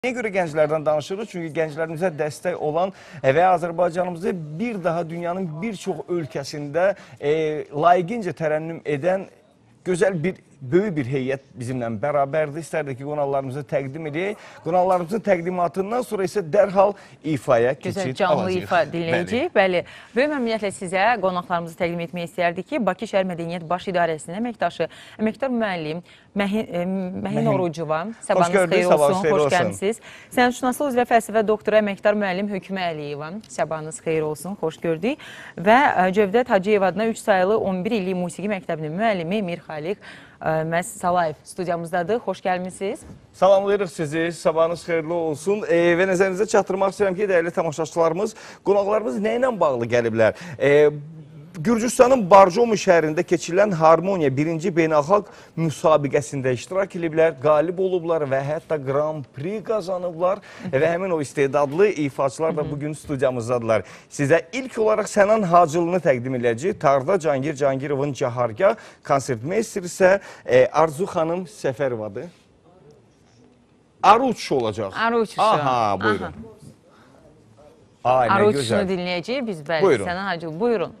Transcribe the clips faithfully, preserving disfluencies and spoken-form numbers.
Niyə görə gənclərdən danışırıq? Çünki gənclərimizə dəstək olan və Azərbaycanımızı bir daha dünyanın bir çox ölkəsində e, layiqincə tərənnüm edən gözəl bir, böyük bir heyət bizimlə bərabərdir. İstərdik ki, qonaqlarımızı təqdim edək. Qonaqlarımızın təqdimatından sonra isə dərhal ifaya keçid alacaq. Gözəl canlı alacaq. ifa dinləyəcək. Bəli. Böyük məmnuniyyətlə sizə qonaqlarımızı təqdim etmək istəyərdik ki, Bakı Şəhər Mədəniyyət Baş İdarəsinin əməkdaşı, əməkdar müəllim Məhin, Məhin Orucova. Sabahınız xeyir olsun, xoş gəlmişsiniz. Sənətşünaslıq üzrə fəlsəfə doktoru, əməkdar müəllim Hökümə Əliyeva. Sabahınız xeyir olsun, xoş gördük. Və Cövdət Hacıyev adına üç sayılı on bir illik musiqi məktəbinin müəllimi Mir Xaliq Məs Salayev studiyamızdadır. Xoş gəlmişsiniz. Salamlayırıq sizi. Sabahınız xeyirli olsun. E, və nəzərinizə çatdırmaq istəyirəm ki, dəyərli tamaşaçılarımız, qonaqlarımız nə ilə bağlı gəliblər? E, Gürcüstanın Barjomu şəhərində keçirilən Harmoniya birinci beynəlxalq müsabiqəsində iştirak ediblər, qalib olublar və hətta Grand Prix qazanıblar və həmin o istedadlı ifaçılar da bugün studiyamızdadılar. Sizə ilk olaraq Sənan Hacılını təqdim edəcək. Tarda Cangir Cangirovun Cahargah, konsertmeyster isə e, Arzu xanım Səfərovadır. Arı uçuşu olacaq. Arı uçuşu. Aha, buyurun. Ay, Arı uçuşunu dinləyəcək biz, bəli. Buyurun. Sənan Hacıl, buyurun.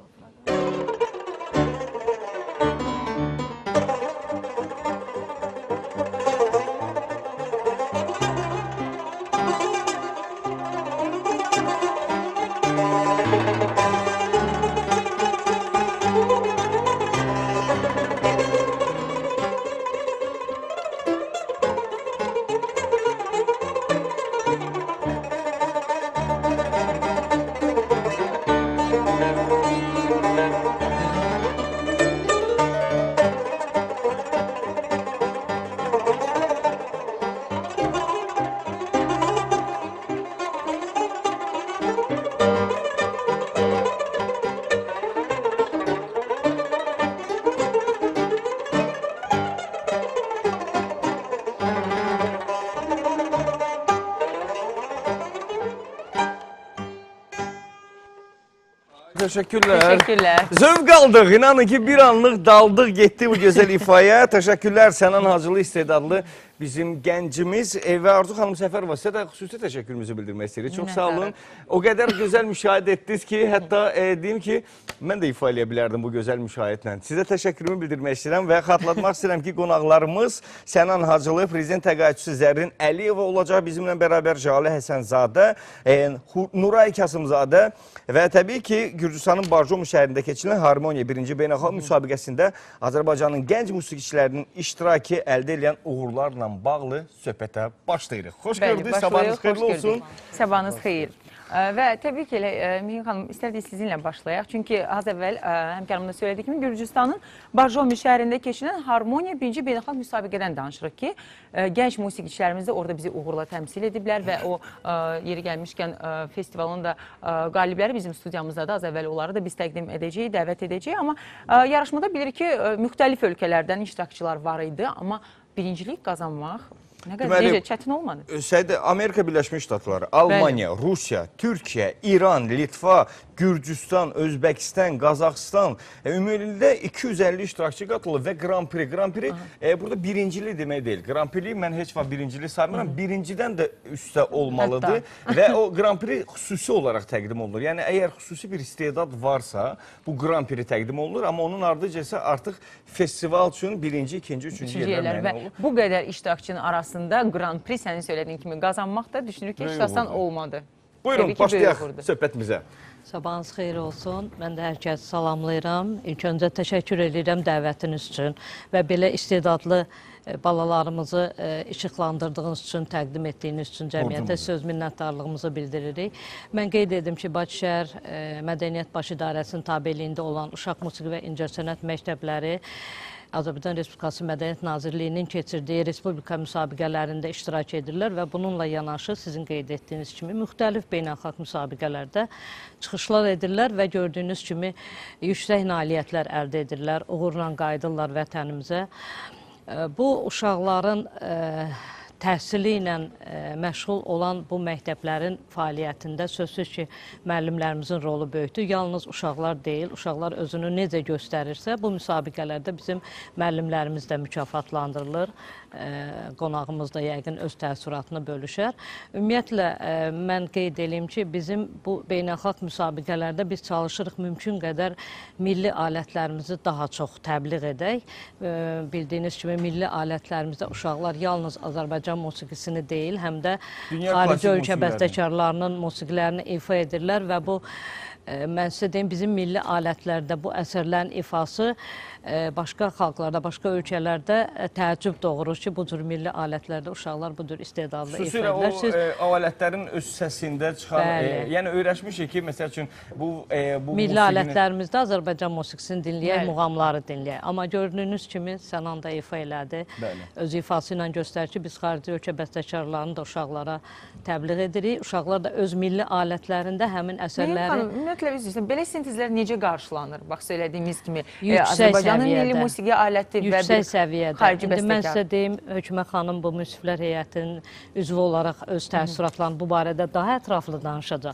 Təşəkkürlər. Təşəkkürlər. Zövq aldıq. İnanın ki, bir anlıq daldıq, getdi bu gözəl ifaya. Təşəkkürlər Sənan Hacılı istedadlı bizim gəncimiz və Arzu xanım Səfərova. Sizə də xüsusi təşəkkürümüzü bildirmək istəyirik. Çox sağ olun. O qədər gözəl müşahidə etdiniz ki, hətta e, deyim ki, mən də ifa eləyə bilərdim bu gözəl müşahidlə. Sizə təşəkkürümü bildirmək istəyirəm və xatırlatmaq istəyirəm ki, qonaqlarımız Sənan Hacılı, prezident təqaüdçüsü Zərrin Əliyeva olacaq. Bizimlə bərabər Jalə Həsənzadə, e, Nuray Kasımzadə və təbii ki, Gürcüstanın Barjomu şəhərində keçirilən Harmoniya birinci beynəlxalq müsabiqəsində Azərbaycanın gənc musiqiçilərinin iştirakı əldə edən uğurlarla bağlı söhbətə başlayırıq. Xoş gördük, sabahınız xeyirli olsun. Sabahınız xeyir. Və təbii ki, Mühim xanım, istərdik sizinlə başlayaq. Çünki az əvvəl həmkarımda söylədik kimi, Gürcüstanın Barjomu şəhərində keçirilən Harmoniya birinci beynəlxalq müsabiqədən danışırıq ki, gənc musiqiçilərimiz də orada bizi uğurla təmsil ediblər və o yeri gəlmişkən festivalın da qalibləri bizim studiyamızda da az əvvəl onları da biz təqdim edəcəyik, dəvət edəcəyik. Amma yarışmada bilirik ki, müxtəlif ölkələrdən iştirakçılar var idi, amma birincilik qazanmaq nə qədər necə çətin olmadı? Şeydə, Amerika Birləşmiş Ştatları, Almaniya, Bəli. Rusiya, Türkiyə, İran, Litva, Gürcüstan, Özbəkistan, Qazaxıstan, e, ümumilikdə iki yüz əlli iştirakçı qatılır və Grand Prix. Grand Prix e, burada birincili demək deyil. Grand Prix mən heç vaxt birincili saymıram. Birincidən də üstə olmalıdır və o Grand Prix xüsusi olaraq təqdim olunur. Yəni, əgər xüsusi bir istedad varsa, bu Grand Prix təqdim olunur, amma onun ardıca isə artıq festival üçün birinci, ikinci, üçüncü yerlər müəyyən olur. Bu qədər iştirakçının arasında Grand Prix, sənin söylediyin kimi qazanmaq da düşünür ki, heç asan olmadı. Buyurun, başlayaq söhbətimizə. Sabahınız xeyir olsun. Mən də hər kəsi salamlayıram. İlk öncə təşəkkür edirəm dəvətiniz üçün və belə istedadlı balalarımızı işıqlandırdığınız üçün, təqdim etdiyiniz üçün cəmiyyətə söz minnətdarlığımızı bildiririk. Mən qeyd edim ki, Bakı Şəhər Mədəniyyət Baş İdarəsinin tabeliyində olan Uşaq Musiqi və İncəsənət məktəbləri Azərbaycan Respublikası Mədəniyyət Nazirliyinin keçirdiyi respublika müsabiqələrində iştirak edirlər və bununla yanaşı sizin qeyd etdiyiniz kimi müxtəlif beynəlxalq müsabiqələrdə çıxışlar edirlər və gördüyünüz kimi yüksək nailiyyətlər əldə edirlər, uğurla qayıdırlar vətənimizə. Bu uşaqların təhsili ilə məşğul olan bu məktəblərin fəaliyyətində sözsüz ki, müəllimlərimizin rolu böyükdür. Yalnız uşaqlar deyil, uşaqlar özünü necə göstərirsə, bu müsabiqələrdə bizim müəllimlərimiz də mükafatlandırılır. qonağımız da yəqin öz təəssüratını bölüşər. Ümumiyyətlə, mən qeyd edeyim ki, bizim bu beynəlxalq müsabiqələrdə biz çalışırıq mümkün qədər milli alətlərimizi daha çox təbliğ edək. Bildiyiniz kimi, milli alətlərimizdə uşaqlar yalnız Azərbaycan musiqisini deyil, həm də xarici ölkə bəstəkarlarının musiqilərini ifa edirlər və bu, mən sizə deyim, bizim milli alətlərdə bu əsərlərin ifası başqa xalqlarda, başqa ölkələrdə təəccüb doğurur ki, bu cür milli alətlərdə uşaqlar bu cür istedadlı ifa edirlər. Xüsusilə o alətlərin öz səsində çıxan, yəni öyrəşmişik ki, məsəl üçün bu milli alətlərimizdə Azərbaycan musiqisini dinləyək, muğamları dinləyək. Amma gördüyünüz kimi Sənan da ifa elədi. Öz ifası ilə göstərir ki, biz xarici ölkə bəstəkarlarını da uşaqlara təbliğ edirik. Uşaqlar da öz milli alətlərində həmin əsərləri... Ümumiyyətlə, biz belə sintezlər necə qarşılanır? Bax, söylədiyimiz kimi, yüksək Azərbaycanın milli musiqi aləti və yüksək səviyyədə. xarici İndi mən sizə bəstəkar. deyim, Hökümə xanım bu müsiflər heyətinin üzvü olaraq öz təəssüratlarını bu barədə daha ətraflı danışacaq.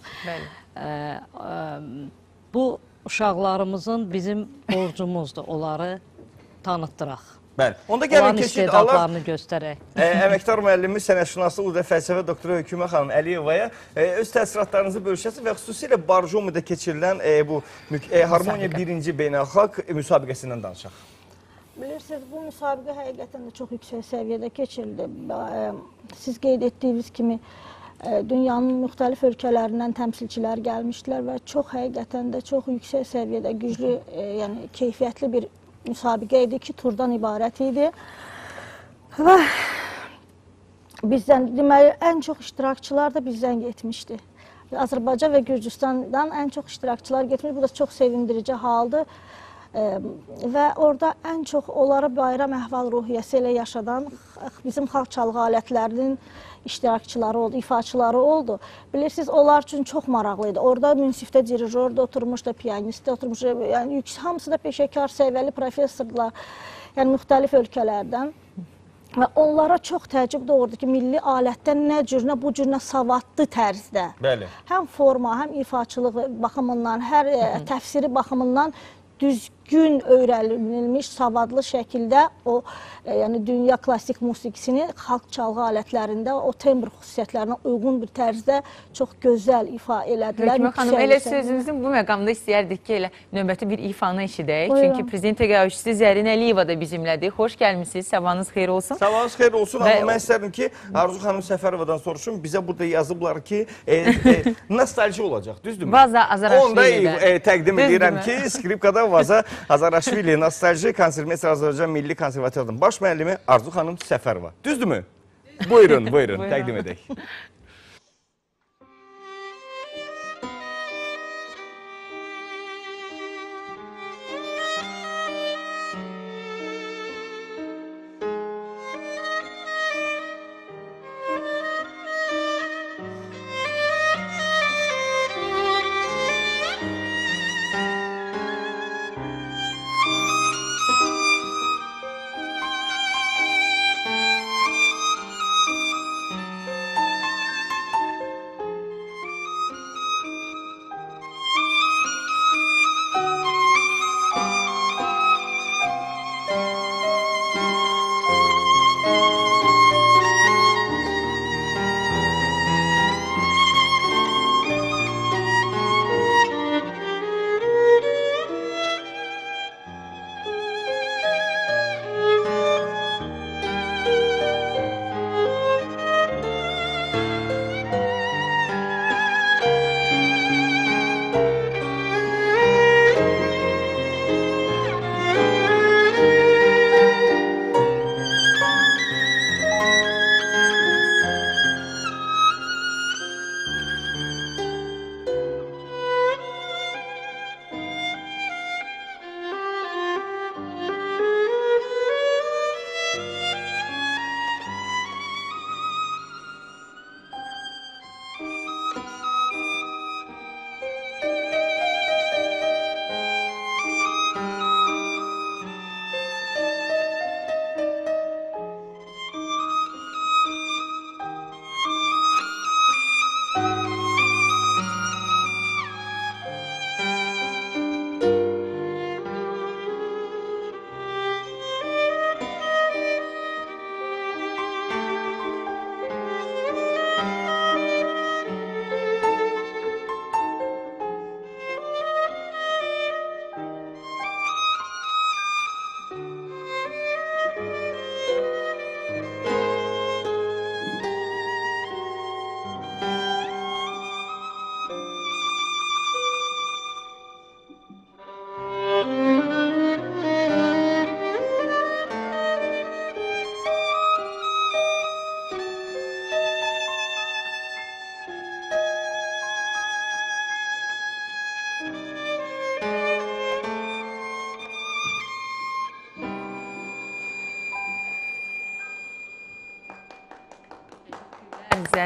Bu uşaqlarımızın bizim borcumuzdur, onları tanıtdıraq. Bəli. Onda gəlin keçid alaq. göstərək. Əməkdar müəllimi, sənətşünaslıq və fəlsəfə doktoru Hökümə xanım Əliyevaya öz təəssüratlarınızı bölüşəsiniz və xüsusilə Barjomidə keçirilən bu Harmoniya birinci beynəlxalq müsabiqəsindən danışaq. Bilirsiniz, bu müsabiqə həqiqətən də çox yüksək səviyyədə keçirildi. Siz qeyd etdiyiniz kimi dünyanın müxtəlif ölkələrindən təmsilçilər gəlmişdilər və çox həqiqətən də çox yüksək səviyyədə güclü, yəni keyfiyyətli bir müsabiqə idi, iki turdan ibarət idi və bizdən, deməli, ən çox iştirakçılar da bizdən getmişdi. Azərbaycan və Gürcüstandan ən çox iştirakçılar getmiş, bu da çox sevindirici haldır və orada ən çox onları bayram əhval ruhiyyəsi ilə yaşadan bizim xalq çalğı alətlərinin iştirakçıları oldu, ifaçıları oldu. Bilirsiniz, onlar üçün çox maraqlıydı. Orada münsifdə dirijor da oturmuşdu, piyanist də oturmuşdu. Yəni, hamısı da peşəkar, səviyyəli professorlar, yəni müxtəlif ölkələrdən. Və onlara çox təəccüb doğurdu ki, milli alətdən nə cürünə, bu cürünə savadlı tərzdə. Bəli. Həm forma, həm ifaçılığı baxımından, hər təfsiri baxımından düzgün öyrənilmiş, savadlı şəkildə o, yəni dünya klassik musiqisini xalq çalğı alətlərində o tembr xüsusiyyətlərinə uyğun bir tərzdə çox gözəl ifa elədilər. Hökümə xanım, elə sözünüzün bu məqamda istəyərdik ki, elə növbəti bir ifanı eşidək. Çünki prezident təqaüdçüsü Zərin Əliyeva da bizimlədir. Xoş gəlmişsiniz, sabahınız xeyir olsun. Sabahınız xeyir olsun, amma mən istərdim ki, Arzu xanım Səfərovadan soruşum. Bizə burada yazıblar ki, nostalji olacaq, düzdürmü? Vaza Azaraşvili'də. Onda təqdim edirəm ki, skripkada Vaza Azaraşvili nostalji konservasiya Azərbaycan Milli Konservatorunun baş müəllimi Arzu xanım Səfərova. Düzdürmü? Buyurun, buyurun, təqdim edək.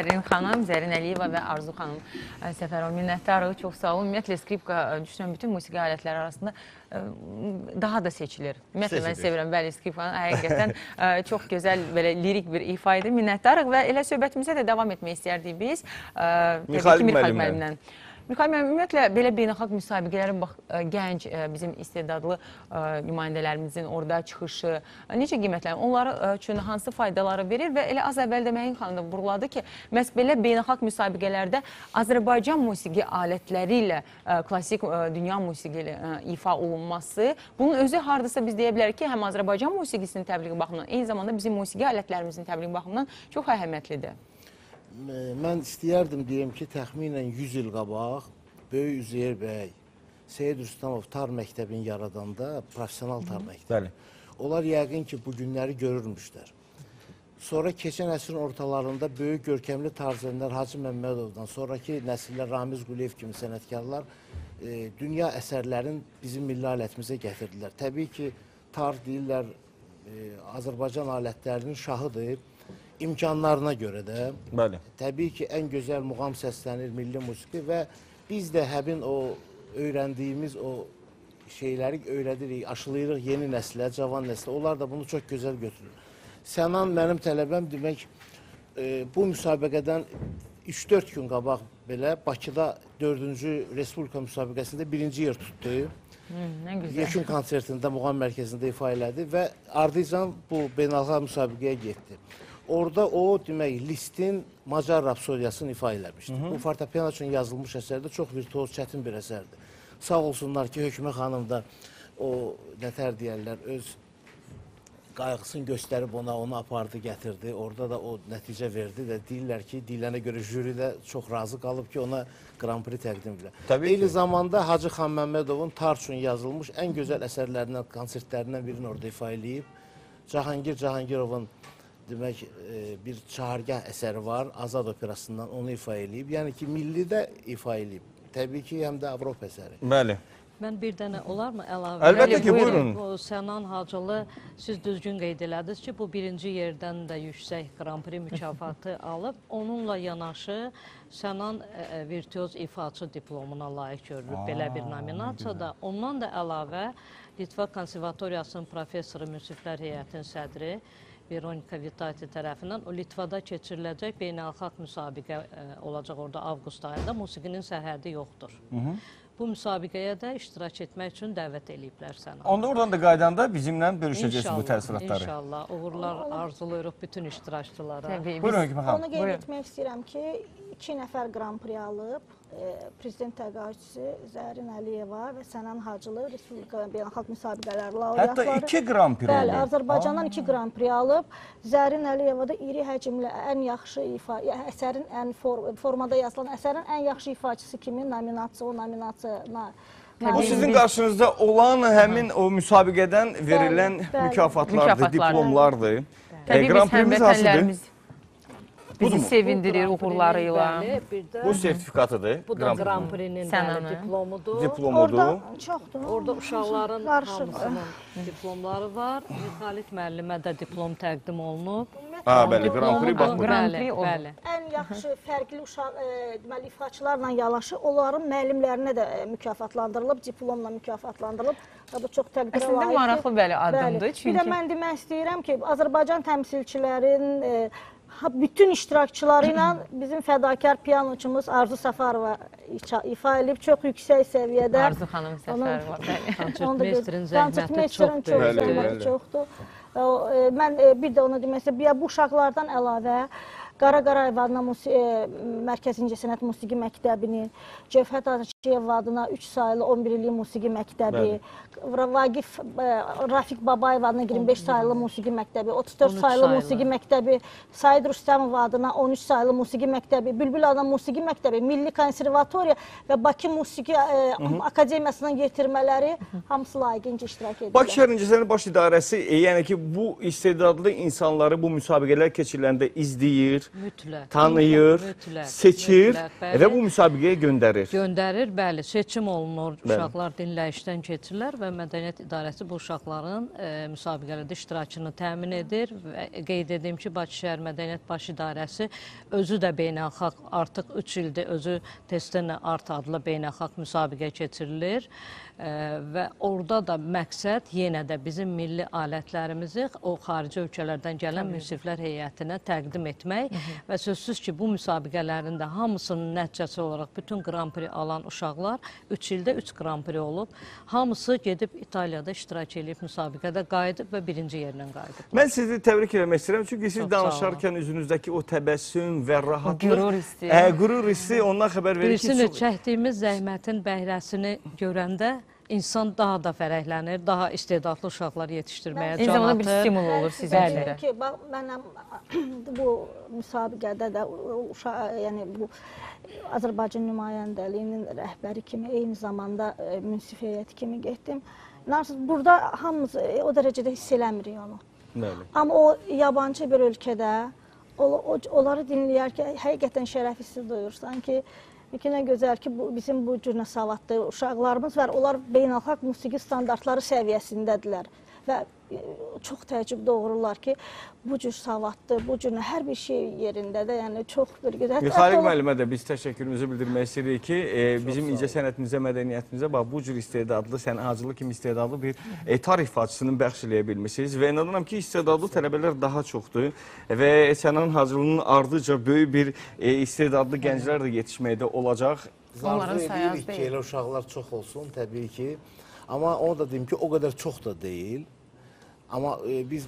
Zərrin xanım, Zərrin Əliyeva və Arzu xanım Səfərov minnətdarıq. Çox sağ olun. Ümumiyyətlə, skripka düşünürəm bütün musiqi alətləri arasında daha da seçilir. Ümumiyyətlə, mən sevirəm. Bəli, skripkanın həqiqətən çox gözəl, belə lirik bir ifa idi. Minnətdarıq və elə söhbətimizə də davam etmək istəyərdik biz. Mixail müəllimlə. Mixail müəllim, ümumiyyətlə, belə beynəlxalq müsabiqələrin gənc, bizim istedadlı nümayəndələrimizin orada çıxışı necə qiymətlərin? Onlar üçün hansı faydaları verir və elə az əvvəl də Məhin xanım da vurğuladı ki, məhz belə beynəlxalq müsabiqələrdə Azərbaycan musiqi alətləri ilə klassik dünya musiqi ilə ifa olunması, bunun özü hardasa biz deyə bilərik ki, həm Azərbaycan musiqisinin təbliği baxımından, eyni zamanda bizim musiqi alətlərimizin təbliği baxımından çox əhəmiyyətlidir. Mən istəyərdim deyim ki, təxminən yüz il qabaq Böyük Üzeyir bəy, Seyid Rüstəmov tar məktəbini yaradanda, profesional tar məktəbi, onlar yəqin ki, bu günləri görürmüşlər. Sonra keçən əsrin ortalarında böyük görkəmli tarzənlər Hacı Məmmədovdan, sonraki nəsillər Ramiz Quliyev kimi sənətkarlar e, dünya əsərlərin bizim milli alətimizə gətirdilər. Təbii ki, tar deyirlər, e, Azərbaycan alətlərinin şahıdır. İmkanlarına görə də, bəli, təbii ki, ən gözəl muğam səslənir milli musiqi və biz də həmin o öyrəndiyimiz o şeyləri öyrədirik, aşılayırıq yeni nəslə, cavan nəslə. Onlar da bunu çox gözəl götürür. Sənan mənim tələbəm demək, e, bu müsabiqədən üç dörd gün qabaq belə Bakıda dördüncü Respublika müsabiqəsində birinci yer tutdu. Yekun konsertində muğam mərkəzində ifa elədi və ardıcan bu beynəlxalq müsabiqəyə getdi. Orada o, demək, Lisztin Macar Rapsodiyasını ifa eləmişdir. Bu, fortepiano üçün yazılmış əsərdə çox virtuoz, çətin bir əsərdir. Sağ olsunlar ki, Hökmə xanım da o, nətər deyərlər, öz qayğısını göstərib ona, onu apardı, gətirdi. Orada da o nəticə verdi və deyirlər ki, deyilənə görə jüri də çox razı qalıb ki, ona Grand Prix təqdim edir. Eyni zamanda Hacı Xan Məmmədovun tar üçün yazılmış ən gözəl əsərlərindən, konsertlərindən birini orada ifa eləyib. Cahangir Cahangirovun demək, bir çahargah əsəri var, Azad operasından onu ifa eləyib. Yəni ki, milli də ifa eləyib. Təbii ki, həm də Avropa əsəri. Bəli. Mən bir dənə olarmı əlavə? Əlbəttə ki, buyurun. Bu Sənan Hacılı, siz düzgün qeyd elədiniz ki, bu birinci yerdən də yüksək Grand Prix mükafatı alıb. Onunla yanaşı Sənan virtuoz ifaçı diplomuna layiq görülüb belə bir nominasiyada. Ondan da əlavə Litva Konservatoriyasının professoru, müsiflər heyətinin sədri Veronika Vitati tərəfindən o Litvada keçiriləcək beynəlxalq müsabiqə olacaq orada avqust ayında. Musiqinin sərhədi yoxdur. Bu müsabiqəyə də iştirak etmək üçün dəvət eləyiblər sənə. Onda oradan da qaydanda bizimlə bölüşəcəksiniz bu təəssüratları. İnşallah. Uğurlar arzuluyuruq bütün iştirakçılara. Buyurun Hökmə xanım. Onu qeyd etmək istəyirəm ki, iki nəfər Grand Prix alıb. Prezident təqaüdçüsü Zərrin Əliyeva və Sənan Hacılı Respublika beynəlxalq müsabiqələri laureatları. Hətta iki Grand Prix alıb. Bəli, Azərbaycandan iki Grand Prix alıb. Zərrin Əliyeva da iri həcmli ən yaxşı ifa, əsərin ən formada yazılan əsərin ən yaxşı ifaçısı kimi nominasiya, o nominasiyana. Bu sizin qarşınızda olan həmin o müsabiqədən verilən mükafatlardır, diplomlardır. Təbii biz həmvətənlərimiz bizi sevindirir uğurlarıyla. Bu sertifikatıdır. Bu da Grand Prix-nin diplomudur. Diplomudur. Orada çoxdur. Orada uşaqların hamısının diplomları var. Xalit müəllimə də diplom təqdim olunub. Ha, bəli, Grand Prix baxmır. Bəli. Ən yaxşı fərqli uşaq, deməli, ifaçılarla yanaşı, onların müəllimlərinə də mükafatlandırılıb, diplomla mükafatlandırılıb. Bu çox təqdirə layiqdir. Əslində maraqlı belə adımdır. Bir də mən demək istəyirəm ki, Azərbaycan təmsilçilərin bütün iştirakçıları ilə bizim fədakar pianoçumuz Arzu Səfərova ifa edib, çox yüksək səviyyədə. Arzu xanım Səfərova, bəli. Konsertmeisterin zəhməti çoxdur. Mən bir də onu demək istəyirəm, bu uşaqlardan əlavə Qara Qarayev adına Mərkəz İncəsənət Musiqi Məktəbini, Cövhət Hacıyev adına üç sayılı on bir illik musiqi məktəbi, Vagif Rafiq Babayev adına iyirmi beş sayılı musiqi məktəbi, otuz dörd sayılı musiqi məktəbi, Said Rüstəmov adına on üç sayılı musiqi məktəbi, Bülbül adına musiqi məktəbi, Milli Konservatoriya və Bakı Musiqi Akademiyasının yetirmələri hamısı layiqincə iştirak edirlər. Bakı Şəhər İncəsənət Baş İdarəsi, yəni ki, bu istedadlı insanları bu müsabiqələr keçiriləndə izləyir, mütləq, tanıyır, mütləq, seçir mütləq, və bu müsabiqəyə göndərir. Göndərir bəli, seçim olunur, uşaqlar dinləyişdən keçirlər və Mədəniyyət İdarəsi bu uşaqların e, müsabiqələrdə iştirakını təmin edir və qeyd edeyim ki, Bakı şəhər Mədəniyyət Baş İdarəsi özü də beynəlxalq artıq üç ildir özü Testina Art adlı beynəlxalq müsabiqə keçirilir e, və orada da məqsəd yenə də bizim milli alətlərimizi o xarici ölkələrdən gələn münsiflər heyətinə təqdim etmək Hı -hı. və sözsüz ki, bu müsabiqələrin də hamısının nəticəsi olaraq bütün Grand Prix alan uşaqlar üç ildə üç Grand Prix olub. Hamısı gedib İtaliyada iştirak edib müsabiqədə qayıdıb və birinci yerlə qayıdıb. Mən sizi təbrik etmək istəyirəm. Çünki siz Çox danışarkən üzünüzdəki o təbəssüm və rahatlıq, qürur hissi, ə, qürur hissi ondan xəbər verir ki, birisini çəkdiyimiz zəhmətin bəhrəsini görəndə insan daha da fərəhlənir, daha istedadlı uşaqlar yetişdirməyə can atır. Eyni zamanda bir stimul olur sizin üçün də. Ki, bax, mənəm bu müsabiqədə də uşaq, yəni bu Azərbaycan nümayəndəliyinin rəhbəri kimi, eyni zamanda e, münsif heyəti kimi getdim. Burada hamımız e, o dərəcədə hiss eləmirik onu. Bəli. Amma o yabancı bir ölkədə o, o, onları dinləyərkən həqiqətən şərəf hissi duyursan ki, nə gözəl ki, bu, bizim bu cür savadlı uşaqlarımız var. Onlar beynəlxalq musiqi standartları səviyyəsindədirlər və e, çox təəccüb doğururlar ki, bu cür savadlı, bu cür hər bir şey yerindədir. Yəni çox bir gözəl. Mixail müəllimə də biz təşəkkürümüzü bildirmək istəyirik ki, e, bizim incə sənətimizə, mədəniyyətimizə bax, bu cür istedadlı, sənətçılıq kimi istedadlı bir e, tarix façısını bəxş eləyə bilmişsiniz və inanıram ki, istedadlı tələbələr daha çoxdur və Sənan Hacılının ardıca böyük bir e, istedadlı gənclər də yetişməkdə olacaq. Arzu edirik ki, elə uşaqlar çox olsun, təbii ki. Amma onu da deyim ki, o qədər çox da deyil. Amma e, biz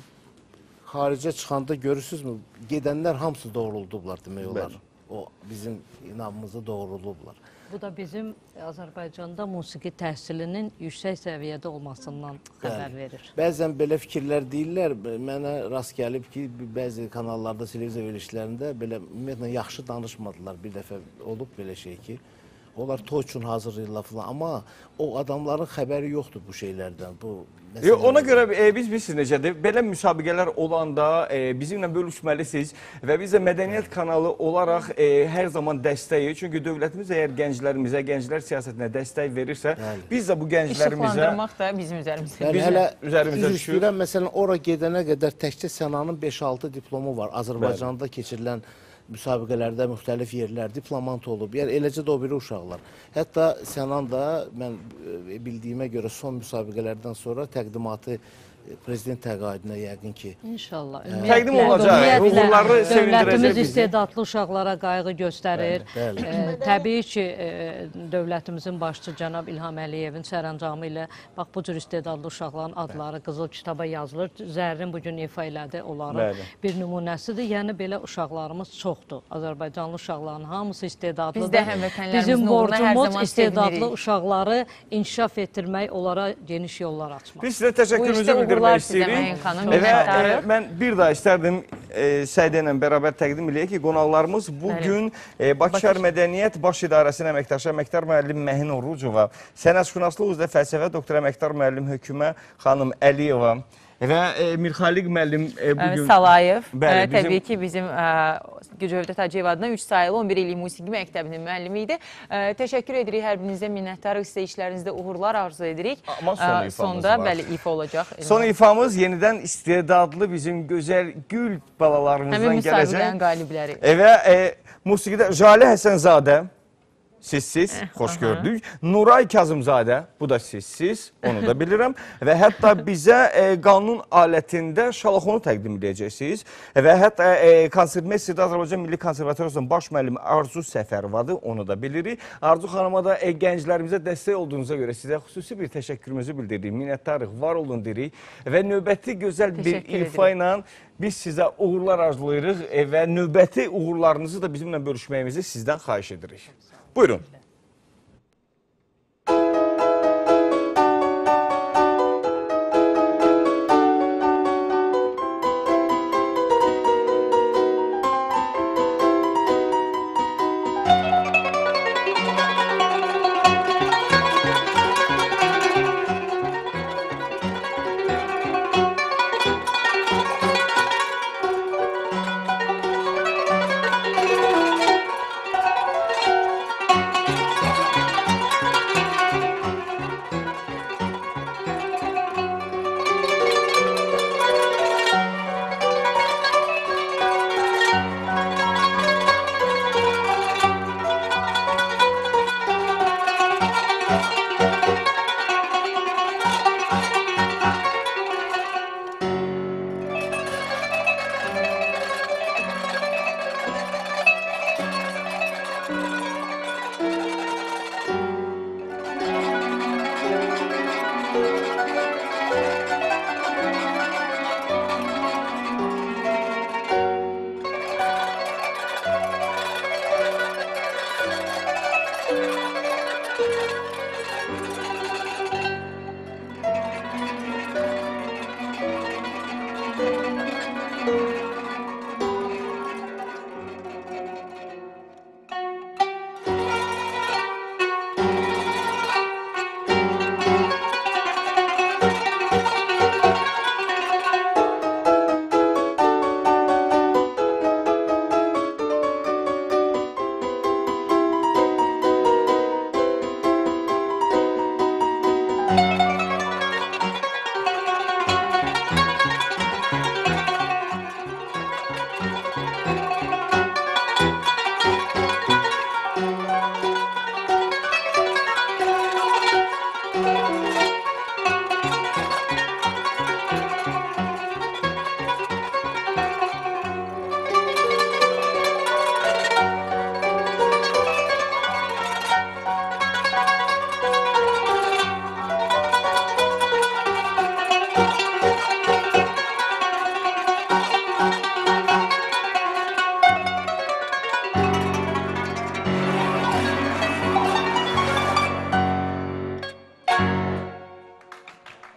xaricə çıxanda görürsünüzmü, gedənlər hamısı doğrulduqlar demək olar. O bizim inamımızı doğrulublar. Bu da bizim Azərbaycanda musiqi təhsilinin yüksək səviyyədə olmasından xəbər verir. Bəzən belə fikirlər deyirlər, mənə rast gəlib ki, bəzi kanallarda, televiziya verilişlərində belə ümumiyyətlə yaxşı danışmadılar. Bir dəfə olub belə şey ki, onlar toy üçün hazırlayırlar falan, amma o adamların xəbəri yoxdur bu şeylərdən. Bu Yo, ona görə e, biz bilirsiniz necədir, belə müsabiqələr olanda e, bizimlə bölüşməlisiniz və biz də Mədəniyyət kanalı olaraq e, hər zaman dəstəyi, çünki dövlətimiz əgər gənclərimizə, gənclər siyasətinə dəstək verirsə, Bəli. biz də bu gənclərimizə... İşıqlandırmaq da bizim üzerimizdə. Bəli, hələ üzr istəyirəm, məsələn, ora gedənə qədər təkcə Sənanın beş altı diplomu var. Azərbaycanda Bəli. keçirilən müsabiqələrdə müxtəlif yerlər diplomant olub. Yəni, eləcə də o biri uşaqlar. Hətta Sənan da, mən bildiyimə görə son müsabiqələrdən sonra təqdimatı prezident təqaüdünə yəqin ki... İnşallah. Təqdim olacaq, uğurları sevindirəcək dövlətimiz istedadlı uşaqlara qayğı göstərir. Bəli, bəli. E, təbii ki, e, dövlətimizin başçı cənab İlham Əliyevin sərəncamı ilə bax, bu cür istedadlı uşaqların adları Qızıl kitaba yazılır. Zərrin bugün ifa elədi, onların bəli. bir nümunəsidir. Yəni, belə uşaqlarımız çoxdur. Azərbaycanlı uşaqların hamısı istedadlıdır. Biz də həmvətənlərimizin Bizim uğruna hər borcumuz zaman istedadlı sevinirik. uşaqları inkişaf etdirmək, onlara geniş yollar açmaq. Biz sizə təşəkkürümüzü bildirmək istəyirik. Və e, mən bir daha istərdim e, Səidə ilə bərabər təqdim eləyək ki, qonaqlarımız bugün e, Bakı şəhər Mədəniyyət Baş İdarəsinin əməkdaşı, əməkdar müəllim Məhin Orucova, sənətşünaslıq üzrə fəlsəfə doktor əməkdar müəllim Hökümə xanım Əliyeva və e, Mirxaliq müəllim e, bugün... Salayev, Bəli, e, bizim... təbii ki, bizim e, Gücövdət Hacıyev adına üç sayılı on bir illik musiqi məktəbinin müəllimi idi. E, təşəkkür edirik hər birinizə, minnətdarıq, sizə işlərinizdə uğurlar arzu edirik. Amma son ifamız Sonda, var. Bəli, ifa olacaq. Son ifamız yenidən istedadlı bizim gözəl gül balalarımızdan Həmin gələcək. müsabiqənin qalibləri. Və e, musiqidə Jalə Həsənzadə, sizsiz, xoş gördük. Nuray Kazımzadə, bu da sizsiz, onu da bilirəm. Və hətta bizə e, qanun alətində şalaxonu təqdim edəcəksiniz. Və hətta e, konservmeysterdə Azərbaycan Milli Konservatoriyasının baş müəllimi Arzu Səfərovadır, onu da bilirik. Arzu xanıma da e, gənclərimizə dəstək olduğunuza görə sizə xüsusi bir təşəkkürümüzü bildiririk. Minnətdarıq, var olun deyirik. Və növbəti gözəl bir ifa ilə biz sizə uğurlar arzulayırıq e, və növbəti uğurlarınızı da bizimlə bölüşməyimizi sizdən xahiş edirik. Buyurun.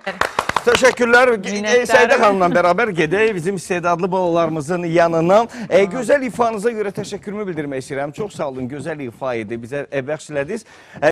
Teşekkürler. Minnətdarım. Səidə xanımla beraber gedək bizim istedadlı balalarımızın yanına. E, gözəl ifanıza görə təşəkkürümü bildirmək istəyirəm. Çox sağ olun, gözəl ifa idi, bizə e, bəxş elədiniz.